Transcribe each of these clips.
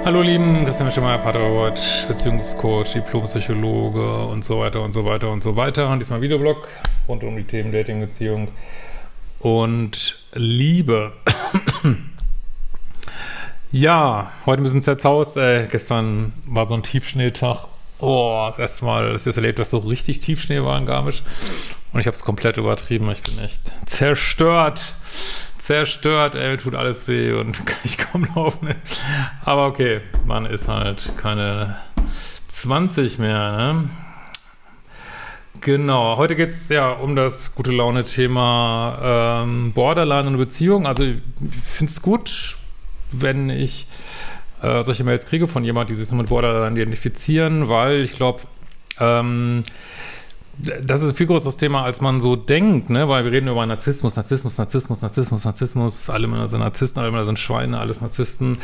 Hallo lieben, Christian Schemmer, Paartherapeut, Beziehungscoach, Diplompsychologe und so weiter und so weiter und so weiter. Und diesmal Videoblog rund um die Themen Dating, Beziehung und Liebe. Ja, heute ein bisschen zerzaust. Gestern war so ein Tiefschneetag. Oh, das erste Mal, dass ich das erlebt, dass so richtig Tiefschnee war in Garmisch. Und ich habe es komplett übertrieben. Ich bin echt zerstört. Zerstört, ey, mir tut alles weh und kann ich kaum laufen. Aber okay, man ist halt keine 20 mehr, ne? Genau, heute geht es ja um das gute Laune-Thema Borderline und Beziehung. Also ich finde es gut, wenn ich solche Mails kriege von jemandem, die sich so mit Borderline identifizieren, weil ich glaube, das ist ein viel größeres Thema, als man so denkt, ne? Weil wir reden über Narzissmus, alle Männer sind Narzissten, alle Männer sind Schweine, alles Narzissten.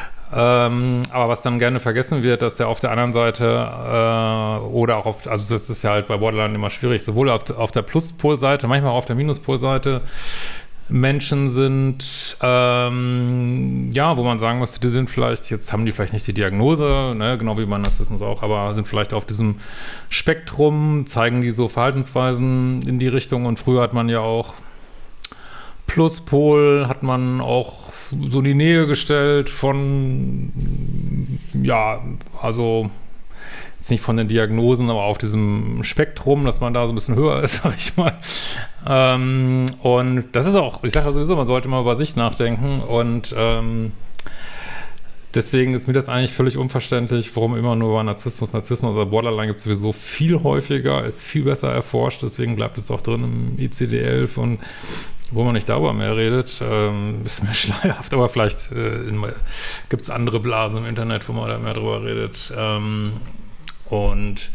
Aber was dann gerne vergessen wird, dass ja auf der anderen Seite oder auch auf, also das ist ja halt bei Borderline immer schwierig, sowohl auf der Pluspolseite, manchmal auch auf der Minuspolseite Menschen sind, ja, wo man sagen muss, die sind vielleicht, jetzt haben die vielleicht nicht die Diagnose, ne, genau wie bei Narzissmus auch, aber sind vielleicht auf diesem Spektrum, zeigen die so Verhaltensweisen in die Richtung. Und früher hat man ja auch Pluspol, hat man auch so in die Nähe gestellt von, ja, also jetzt nicht von den Diagnosen, aber auf diesem Spektrum, dass man da so ein bisschen höher ist, sag ich mal. Und das ist auch, ich sage ja sowieso, man sollte mal über sich nachdenken und deswegen ist mir das eigentlich völlig unverständlich, warum immer nur über Narzissmus oder Borderline gibt es sowieso viel häufiger, ist viel besser erforscht, deswegen bleibt es auch drin im ICD-11 und wo man nicht darüber mehr redet, ist mir schleierhaft, aber vielleicht gibt es andere Blasen im Internet, wo man da mehr drüber redet. Und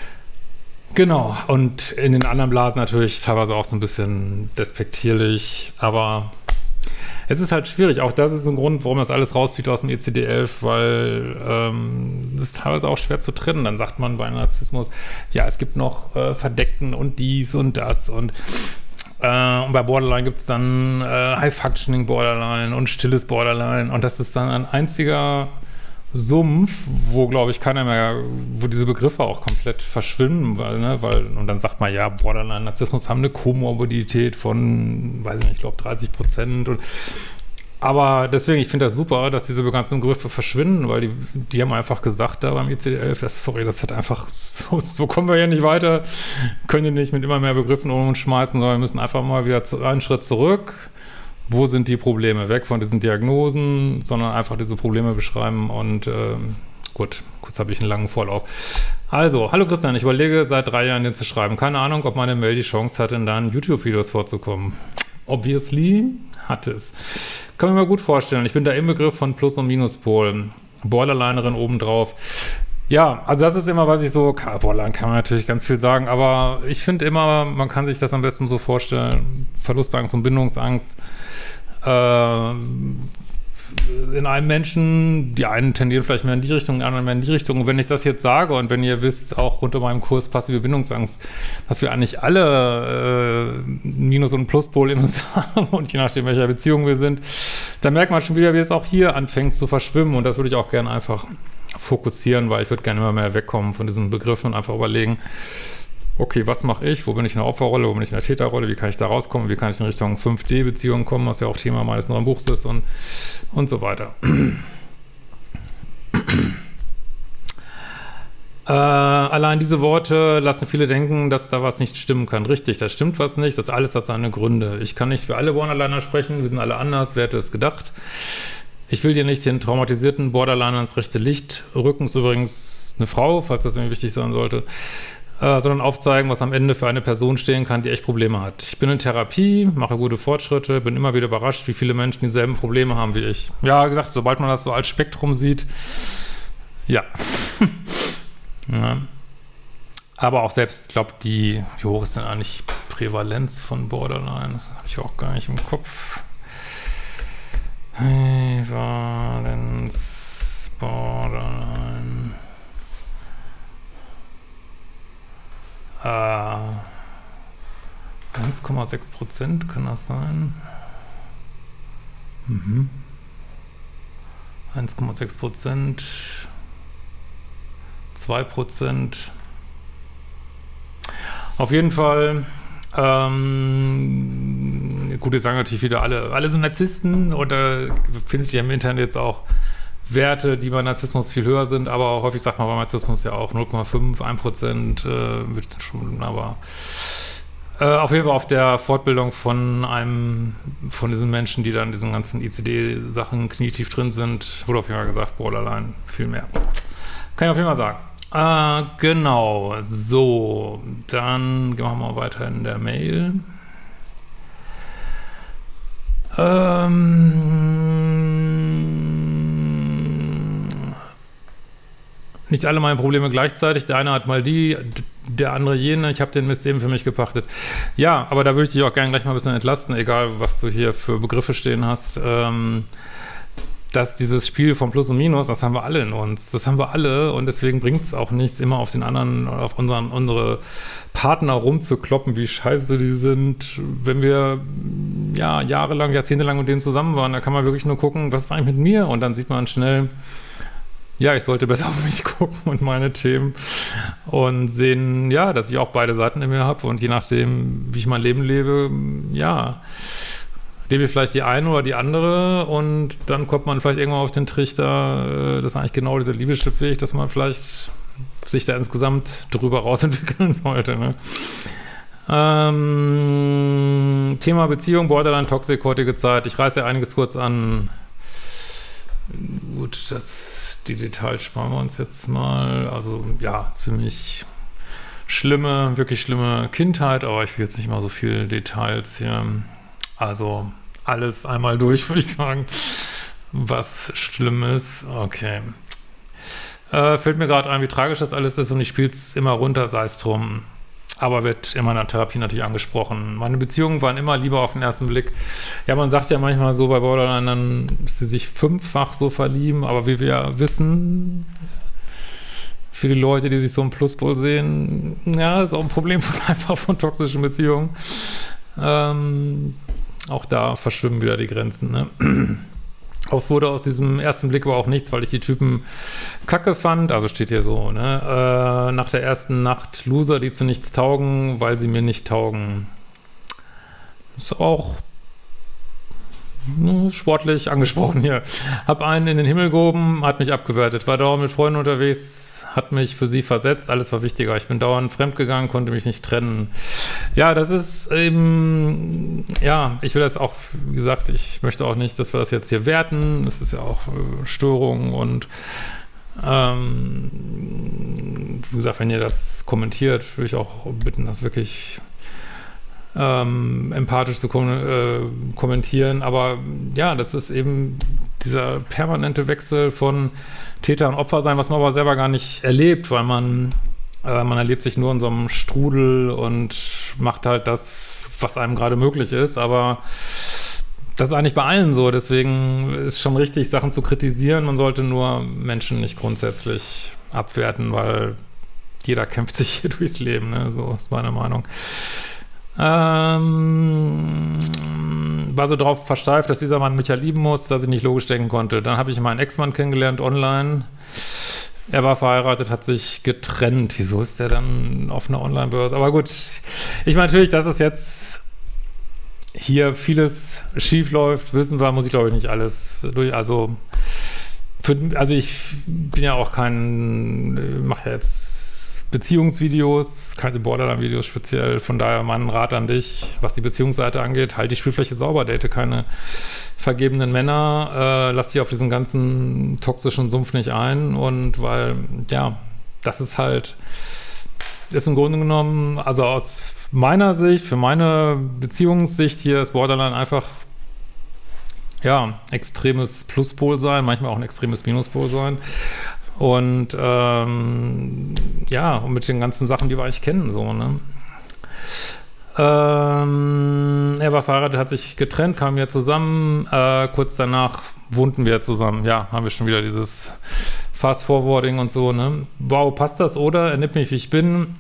genau, und in den anderen Blasen natürlich teilweise auch so ein bisschen despektierlich, aber es ist halt schwierig. Auch das ist ein Grund, warum das alles rauszieht aus dem ICD-11, weil es ist teilweise auch schwer zu trennen. Dann sagt man bei Narzissmus, ja, es gibt noch Verdeckten und dies und das und bei Borderline gibt es dann High-Functioning Borderline und stilles Borderline und das ist dann ein einziger Sumpf, wo, glaube ich, keiner mehr, wo diese Begriffe auch komplett verschwinden, und dann sagt man, ja, Borderline, Narzissmus haben eine Komorbidität von, weiß ich nicht, ich glaube 30%. Aber deswegen, ich finde das super, dass diese ganzen Begriffe verschwinden, weil die haben einfach gesagt da beim ICD-11, sorry, das hat einfach, so kommen wir ja nicht weiter, können die nicht mit immer mehr Begriffen um uns schmeißen, sondern wir müssen einfach mal wieder einen Schritt zurück. Wo sind die Probleme? Weg von diesen Diagnosen, sondern einfach diese Probleme beschreiben und gut, kurz habe ich einen langen Vorlauf. Also, hallo Christian, ich überlege seit 3 Jahren, den zu schreiben. Keine Ahnung, ob meine Mail die Chance hat, in deinen YouTube-Videos vorzukommen. Obviously hat es. Kann mir mal gut vorstellen. Ich bin da im Begriff von Plus- und Minuspol. Borderlinerin obendrauf. Ja, also das ist immer, was ich so, Borderline kann man natürlich ganz viel sagen, aber ich finde immer, man kann sich das am besten so vorstellen, Verlustangst und Bindungsangst in einem Menschen, die einen tendieren vielleicht mehr in die Richtung, die anderen mehr in die Richtung. Und wenn ich das jetzt sage und wenn ihr wisst, auch unter meinem Kurs Passive Bindungsangst, dass wir eigentlich alle Minus- und Pluspol in uns haben und je nachdem, welcher Beziehung wir sind, dann merkt man schon wieder, wie es auch hier anfängt zu verschwimmen und das würde ich auch gerne einfach fokussieren, weil ich würde gerne immer mehr wegkommen von diesen Begriffen und einfach überlegen, okay, was mache ich, wo bin ich in der Opferrolle, wo bin ich in der Täterrolle, wie kann ich da rauskommen, wie kann ich in Richtung 5D-Beziehungen kommen, was ja auch Thema meines neuen Buchs ist und so weiter. Allein diese Worte lassen viele denken, dass da was nicht stimmen kann. Richtig, da stimmt was nicht, das alles hat seine Gründe. Ich kann nicht für alle Borderliner sprechen, wir sind alle anders, wer hätte es gedacht. Ich will dir nicht den traumatisierten Borderliner ins rechte Licht rücken, ist übrigens eine Frau, falls das irgendwie wichtig sein sollte, sondern aufzeigen, was am Ende für eine Person stehen kann, die echt Probleme hat. Ich bin in Therapie, mache gute Fortschritte, bin immer wieder überrascht, wie viele Menschen dieselben Probleme haben wie ich. Ja, wie gesagt, sobald man das so als Spektrum sieht, ja. Ja. Aber auch selbst, ich glaube, wie hoch ist denn eigentlich Prävalenz von Borderline? Das habe ich auch gar nicht im Kopf. Prävalenz Borderline. 1,6% kann das sein? 1,6%, 2%. Auf jeden Fall, gut, jetzt sagen natürlich wieder alle sind Narzissten, oder findet ihr im Internet jetzt auch Werte, die bei Narzissmus viel höher sind, aber häufig sagt man bei Narzissmus ja auch 0,5, 1%, wird schon, aber auf jeden Fall auf der Fortbildung von diesen Menschen, die dann in diesen ganzen ICD-Sachen knietief drin sind, wurde auf jeden Fall gesagt, Borderline, viel mehr. Kann ich auf jeden Fall sagen. Genau, so, dann gehen wir mal weiter in der Mail. Nicht alle meine Probleme gleichzeitig. Der eine hat mal die, der andere jene. Ich habe den Mist eben für mich gepachtet. Ja, aber da würde ich dich auch gerne gleich mal ein bisschen entlasten, egal was du hier für Begriffe stehen hast. Dass dieses Spiel von Plus und Minus, das haben wir alle in uns. Das haben wir alle, und deswegen bringt es auch nichts, immer auf den anderen, auf unsere Partner rumzukloppen, wie scheiße die sind. Wenn wir ja jahrelang, jahrzehntelang mit denen zusammen waren, da kann man wirklich nur gucken, was ist eigentlich mit mir? Und dann sieht man schnell, ja, ich sollte besser auf mich gucken und meine Themen und sehen, ja, dass ich auch beide Seiten in mir habe, und je nachdem, wie ich mein Leben lebe, ja, lebe ich vielleicht die eine oder die andere, und dann kommt man vielleicht irgendwann auf den Trichter, das ist eigentlich genau dieser Liebeschrittweg, dass man vielleicht sich da insgesamt drüber rausentwickeln sollte, ne? Thema Beziehung, Borderline, Toxic, heutige Zeit. Ich reiße ja einiges kurz an. Gut, die Details sparen wir uns jetzt mal. Also ja, ziemlich wirklich schlimme Kindheit, aber ich will jetzt nicht mal so viele Details hier. Also alles einmal durch, würde ich sagen, was schlimm ist. Okay. Fällt mir gerade ein, wie tragisch das alles ist, und ich spiele es immer runter, sei es drum. Aber wird in meiner Therapie natürlich angesprochen. Meine Beziehungen waren immer Liebe auf den ersten Blick. Ja, man sagt ja manchmal so bei Borderline, dann, dass sie sich 5-fach so verlieben, aber wie wir ja wissen, für die Leute, die sich so im Pluspol sehen, ja, ist auch ein Problem von toxischen Beziehungen. Auch da verschwimmen wieder die Grenzen, ne? Oft wurde aus diesem ersten Blick aber auch nichts, weil ich die Typen kacke fand. Also steht hier so, ne? Nach der ersten Nacht Loser, die zu nichts taugen, weil sie mir nicht taugen. Ist auch sportlich angesprochen hier. Hab einen in den Himmel gehoben, hat mich abgewertet. War dauernd mit Freunden unterwegs, hat mich für sie versetzt. Alles war wichtiger. Ich bin dauernd fremdgegangen, konnte mich nicht trennen. Ja, das ist eben, ja, ich will das auch, wie gesagt, ich möchte auch nicht, dass wir das jetzt hier werten. Es ist ja auch Störung, und wie gesagt, wenn ihr das kommentiert, würde ich auch bitten, das wirklich empathisch zu kommentieren, aber ja, das ist eben dieser permanente Wechsel von Täter und Opfer sein, was man aber selber gar nicht erlebt, weil man erlebt sich nur in so einem Strudel und macht halt das, was einem gerade möglich ist, aber das ist eigentlich bei allen so, deswegen ist schon richtig, Sachen zu kritisieren. Man sollte nur Menschen nicht grundsätzlich abwerten, weil jeder kämpft sich hier durchs Leben, ne? So ist meine Meinung. War so drauf versteift, dass dieser Mann mich ja lieben muss, dass ich nicht logisch denken konnte. Dann habe ich meinen Ex-Mann kennengelernt online. Er war verheiratet, hat sich getrennt. Wieso ist der dann auf einer Online-Börse? Aber gut, ich meine natürlich, dass es jetzt hier vieles schief läuft, wissen wir, muss ich glaube ich nicht alles durch. Also ich bin ja auch mache ja jetzt Beziehungsvideos, keine Borderline-Videos speziell, von daher mein Rat an dich, was die Beziehungsseite angeht, halt die Spielfläche sauber, date keine vergebenen Männer, lass dich auf diesen ganzen toxischen Sumpf nicht ein, und weil, ja, das ist im Grunde genommen, also aus meiner Sicht, für meine Beziehungssicht hier ist Borderline einfach, ja, extremes Pluspol sein, manchmal auch ein extremes Minuspol sein. Und ja, und mit den ganzen Sachen, die wir eigentlich kennen, so, ne? Er war verheiratet, hat sich getrennt, kamen wir zusammen, kurz danach wohnten wir zusammen. Ja, haben wir schon wieder dieses Fast-Forwarding und so, ne? Wow, passt das, oder? Er nimmt mich, wie ich bin.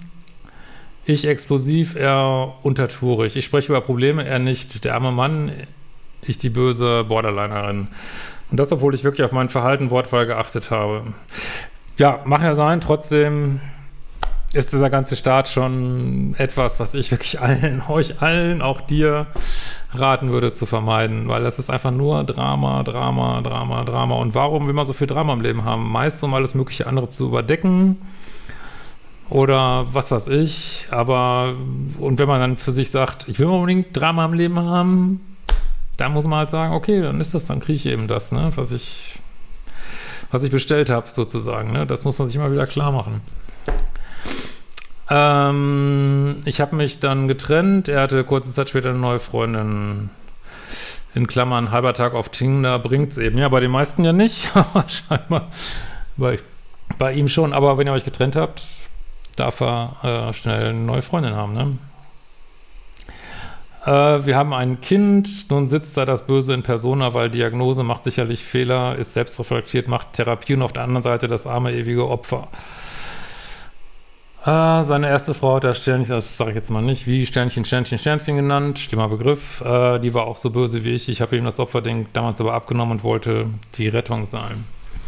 Ich explosiv, er untertourig. Ich spreche über Probleme, er nicht. Der arme Mann ich die böse Borderlinerin. Und das, obwohl ich wirklich auf mein Verhalten, Wortwahl geachtet habe. Ja, mag ja sein, trotzdem ist dieser ganze Start schon etwas, was ich wirklich euch allen, auch dir, raten würde zu vermeiden, weil das ist einfach nur Drama, Drama, Drama, Drama. Und warum will man so viel Drama im Leben haben? Meist, um alles mögliche andere zu überdecken oder was weiß ich. Aber, und wenn man dann für sich sagt, ich will unbedingt Drama im Leben haben, dann muss man halt sagen, okay, dann ist das, dann kriege ich eben das, ne, was ich bestellt habe, sozusagen. Ne? Das muss man sich immer wieder klar machen. Ich habe mich dann getrennt. Er hatte kurze Zeit später eine neue Freundin. In Klammern, halber Tag auf Tinder bringt's eben. Ja, bei den meisten ja nicht, aber scheinbar bei ihm schon. Aber wenn ihr euch getrennt habt, darf er schnell eine neue Freundin haben, ne? Wir haben ein Kind, nun sitzt da das Böse in Persona, weil Diagnose macht sicherlich Fehler, ist selbstreflektiert, macht Therapie und auf der anderen Seite das arme, ewige Opfer. Seine erste Frau hat das Sternchen, das sage ich jetzt mal nicht, wie Sternchen, Sternchen, Sternchen genannt, schlimmer Begriff, die war auch so böse wie ich habe ihm das Opferding damals aber abgenommen und wollte die Rettung sein.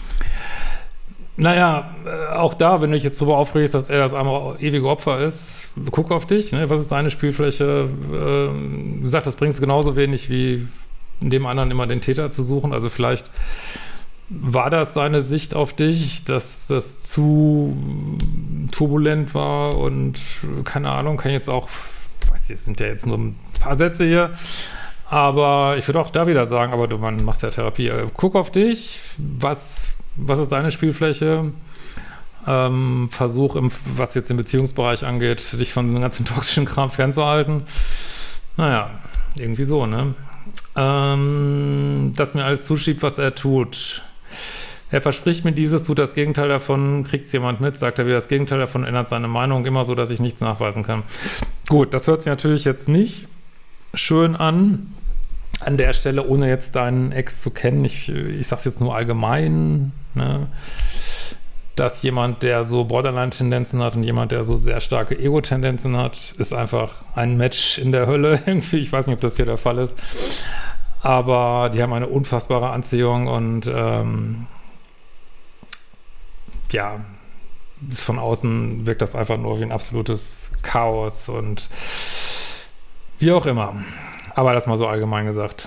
Naja, auch da, wenn du dich jetzt darüber aufregst, dass er das arme, ewige Opfer ist, guck auf dich, ne? Was ist deine Spielfläche? Wie gesagt, das bringt es genauso wenig wie dem anderen immer den Täter zu suchen, also vielleicht war das seine Sicht auf dich, dass das zu turbulent war und keine Ahnung, kann jetzt auch, weiß ich, es sind ja jetzt nur ein paar Sätze hier, aber ich würde auch da wieder sagen, aber du, man machst ja Therapie, guck auf dich, was ist deine Spielfläche? Versuch, was jetzt den Beziehungsbereich angeht, dich von dem ganzen toxischen Kram fernzuhalten. Naja, irgendwie so, ne? Dass mir alles zuschiebt, was er tut. Er verspricht mir dieses, tut das Gegenteil davon, kriegt's jemand mit, sagt er wieder das Gegenteil davon, ändert seine Meinung immer so, dass ich nichts nachweisen kann. Gut, das hört sich natürlich jetzt nicht schön an der Stelle, ohne jetzt deinen Ex zu kennen. Ich sag's jetzt nur allgemein, ne? Dass jemand, der so Borderline-Tendenzen hat und jemand, der so sehr starke Ego-Tendenzen hat, ist einfach ein Match in der Hölle irgendwie. Ich weiß nicht, ob das hier der Fall ist, aber die haben eine unfassbare Anziehung und ja, von außen wirkt das einfach nur wie ein absolutes Chaos und wie auch immer. Aber das mal so allgemein gesagt.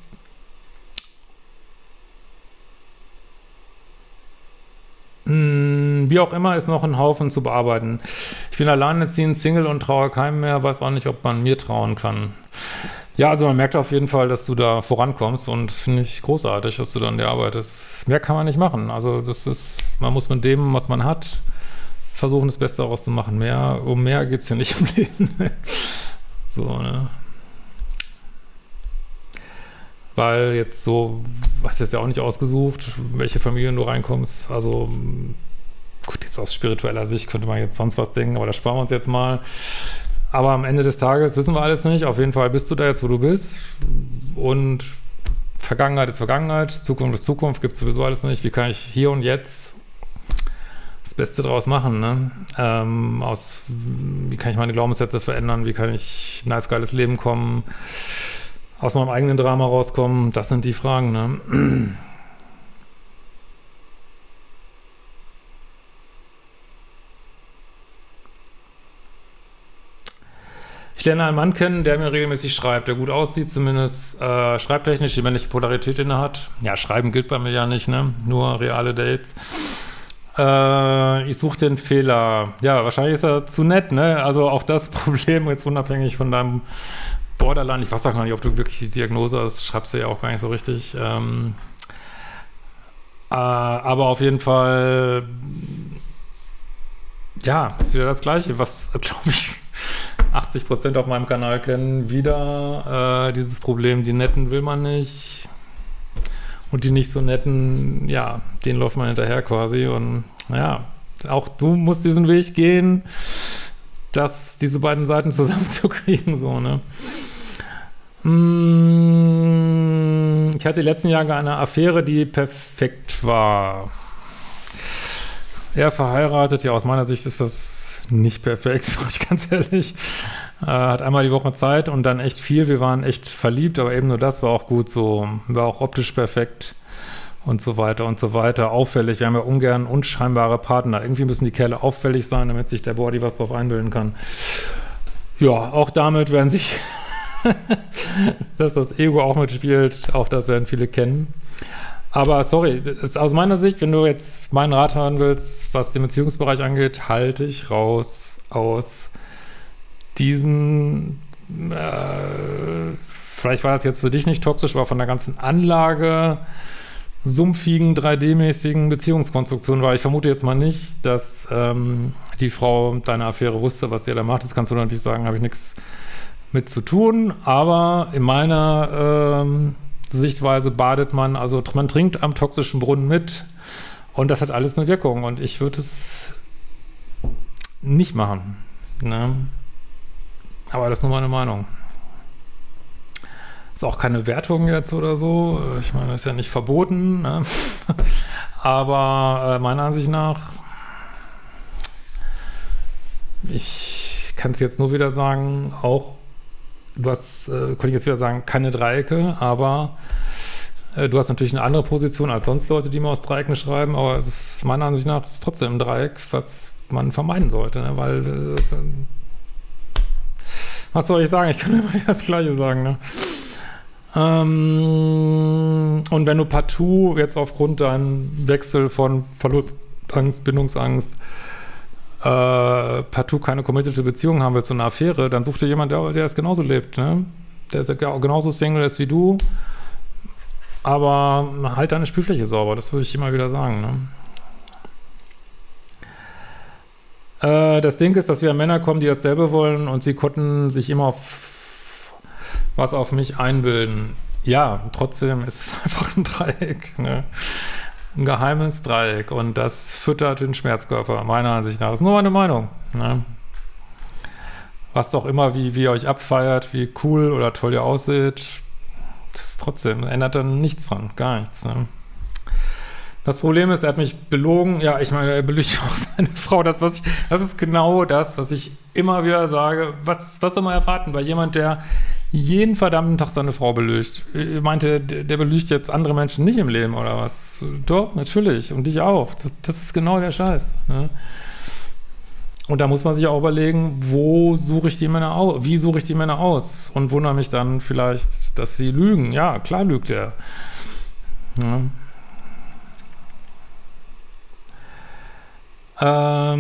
Wie auch immer, ist noch ein Haufen zu bearbeiten. Ich bin alleinerziehend, Single und traue keinem mehr, weiß auch nicht, ob man mir trauen kann. Ja, also man merkt auf jeden Fall, dass du da vorankommst und das finde ich großartig, dass du da an der arbeitest. Mehr kann man nicht machen. Also das ist, man muss mit dem, was man hat, versuchen, das Beste daraus zu machen. Um mehr geht es ja nicht im Leben. So, ne? Weil jetzt so, hast du jetzt ja auch nicht ausgesucht, welche Familien du reinkommst. Also gut, jetzt aus spiritueller Sicht könnte man jetzt sonst was denken, aber das sparen wir uns jetzt mal. Aber am Ende des Tages wissen wir alles nicht. Auf jeden Fall bist du da jetzt, wo du bist. Und Vergangenheit ist Vergangenheit, Zukunft ist Zukunft, gibt es sowieso alles nicht. Wie kann ich hier und jetzt das Beste draus machen, ne? Wie kann ich meine Glaubenssätze verändern? Wie kann ich ein nice, geiles Leben kommen? Aus meinem eigenen Drama rauskommen? Das sind die Fragen, ne? Ich lerne einen Mann kennen, der mir regelmäßig schreibt, der gut aussieht, zumindest schreibtechnisch, die männliche Polarität inne hat. Ja, Schreiben gilt bei mir ja nicht, ne? Nur reale Dates. Ich suche den Fehler. Ja, wahrscheinlich ist er zu nett, ne? Also auch das Problem, jetzt unabhängig von deinem Borderline. Ich weiß auch gar nicht, ob du wirklich die Diagnose hast, schreibst du ja auch gar nicht so richtig. Aber auf jeden Fall, ja, ist wieder das Gleiche, was, glaube ich, 80% auf meinem Kanal kennen. Wieder dieses Problem, die Netten will man nicht. Und die nicht so Netten, ja, denen läuft man hinterher quasi. Und ja, auch du musst diesen Weg gehen, diese beiden Seiten zusammenzukriegen, so, ne? Ich hatte die letzten Jahre eine Affäre, die perfekt war. Er verheiratet, ja, aus meiner Sicht ist das nicht perfekt, sag ich ganz ehrlich. Hat einmal die Woche Zeit und dann echt viel. Wir waren echt verliebt, aber eben nur das war auch gut so. War auch optisch perfekt und so weiter und so weiter. Auffällig. Wir haben ja ungern unscheinbare Partner. Irgendwie müssen die Kerle auffällig sein, damit sich der Body was drauf einbilden kann. Ja, auch damit werden sich, dass das Ego auch mitspielt, auch das werden viele kennen. Aber sorry, ist aus meiner Sicht, wenn du jetzt meinen Rat hören willst, was den Beziehungsbereich angeht, halte ich raus aus diesen, vielleicht war das jetzt für dich nicht toxisch, aber von der ganzen Anlage, sumpfigen, 3D-mäßigen Beziehungskonstruktion, weil ich vermute jetzt mal nicht, dass die Frau deine Affäre wusste, was ihr da macht. Das kannst du natürlich sagen, habe ich nichts mit zu tun, aber in meiner Sichtweise badet man, also man trinkt am toxischen Brunnen mit und das hat alles eine Wirkung und ich würde es nicht machen, ne? Aber das ist nur meine Meinung. Ist auch keine Wertung jetzt oder so. Ich meine, das ist ja nicht verboten, ne? Aber meiner Ansicht nach, ich kann es jetzt nur wieder sagen, auch, du hast, könnte ich jetzt wieder sagen, keine Dreiecke, aber du hast natürlich eine andere Position als sonst Leute, die mal aus Dreiecken schreiben, aber es ist meiner Ansicht nach ist es trotzdem ein Dreieck, was man vermeiden sollte, ne? Weil was soll ich sagen? Ich kann immer wieder das Gleiche sagen, ne? Und wenn du partout jetzt aufgrund deinem Wechsel von Verlustangst, Bindungsangst partout keine committete Beziehung haben willst, so eine Affäre, dann such dir jemand, der es genauso lebt, ne? Der ist ja genauso Single ist wie du, aber halt deine Spielfläche sauber, das würde ich immer wieder sagen, ne? Das Ding ist, dass wir Männer kommen, die dasselbe wollen und sie konnten sich immer auf mich einbilden. Ja, trotzdem ist es einfach ein Dreieck, ne? Ein geheimes Dreieck und das füttert den Schmerzkörper, meiner Ansicht nach. Das ist nur meine Meinung, ne? Was auch immer, wie ihr euch abfeiert, wie cool oder toll ihr ausseht, das ist trotzdem, ändert dann nichts dran, gar nichts, ne? Das Problem ist, er hat mich belogen. Ja, ich meine, er belügt auch seine Frau. Das ist genau das, was ich immer wieder sage. Was soll man erwarten bei jemand, der jeden verdammten Tag seine Frau belügt? Ich meinte, der belügt jetzt andere Menschen nicht im Leben, oder was? Doch, natürlich. Und dich auch. Das ist genau der Scheiß, ne? Und da muss man sich auch überlegen, wo suche ich die Männer aus? Wie suche ich die Männer aus? Und wundere mich dann vielleicht, dass sie lügen. Ja, klar lügt er. Ja. So, er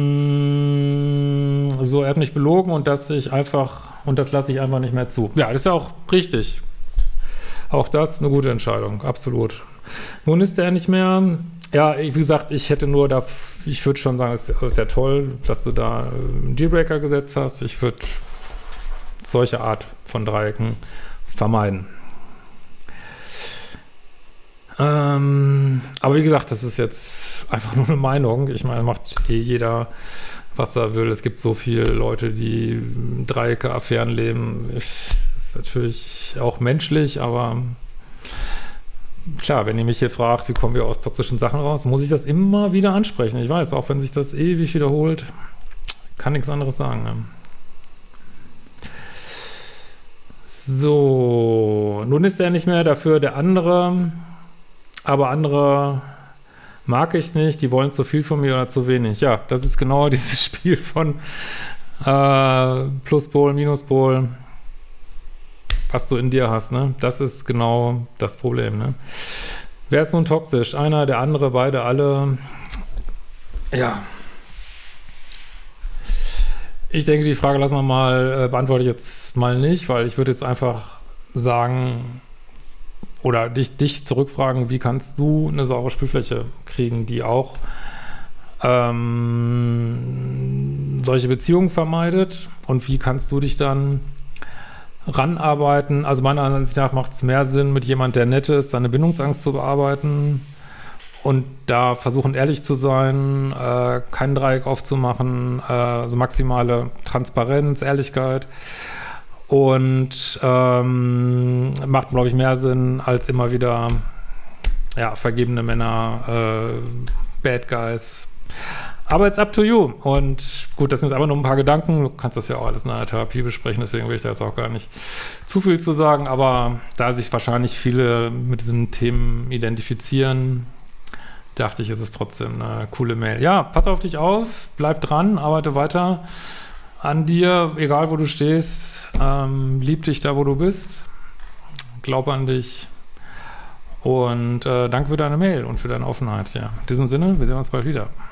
hat mich belogen und das lasse ich einfach nicht mehr zu. Ja, das ist ja auch richtig. Auch das eine gute Entscheidung, absolut. Nun ist er nicht mehr. Ja, wie gesagt, ich würde schon sagen, es ist ja toll, dass du da einen Dealbreaker gesetzt hast. Ich würde solche Art von Dreiecken vermeiden. Aber wie gesagt, das ist jetzt einfach nur eine Meinung. Ich meine, macht jeder, was er will. Es gibt so viele Leute, die Dreiecke, Affären leben. Das ist natürlich auch menschlich, aber klar, wenn ihr mich hier fragt, wie kommen wir aus toxischen Sachen raus, muss ich das immer wieder ansprechen. Ich weiß, auch wenn sich das ewig wiederholt, kann nichts anderes sagen, ne? So, nun ist er nicht mehr dafür der andere. Aber andere mag ich nicht, die wollen zu viel von mir oder zu wenig. Ja, das ist genau dieses Spiel von Pluspol, Minuspol, was du in dir hast, ne? Das ist genau das Problem, ne? Wer ist nun toxisch? Einer, der andere, beide, alle? Ja. Ich denke, die Frage lassen wir mal, beantworte ich jetzt mal nicht, weil ich würde jetzt einfach sagen, oder dich zurückfragen, wie kannst du eine saubere Spielfläche kriegen, die auch solche Beziehungen vermeidet, und wie kannst du dich dann ranarbeiten? Also meiner Ansicht nach macht es mehr Sinn, mit jemand, der nett ist, seine Bindungsangst zu bearbeiten und da versuchen, ehrlich zu sein, kein Dreieck aufzumachen, also maximale Transparenz, Ehrlichkeit. Und macht, glaube ich, mehr Sinn, als immer wieder vergebene Männer, Bad Guys. Aber it's up to you. Und gut, das sind jetzt aber nur ein paar Gedanken. Du kannst das ja auch alles in einer Therapie besprechen, deswegen will ich da jetzt auch gar nicht zu viel zu sagen. Aber da sich wahrscheinlich viele mit diesen Themen identifizieren, dachte ich, ist es trotzdem eine coole Mail. Ja, pass auf dich auf, bleib dran, arbeite weiter an dir, egal wo du stehst. Lieb dich da, wo du bist. Glaub an dich. Und danke für deine Mail und für deine Offenheit. Ja, in diesem Sinne, wir sehen uns bald wieder.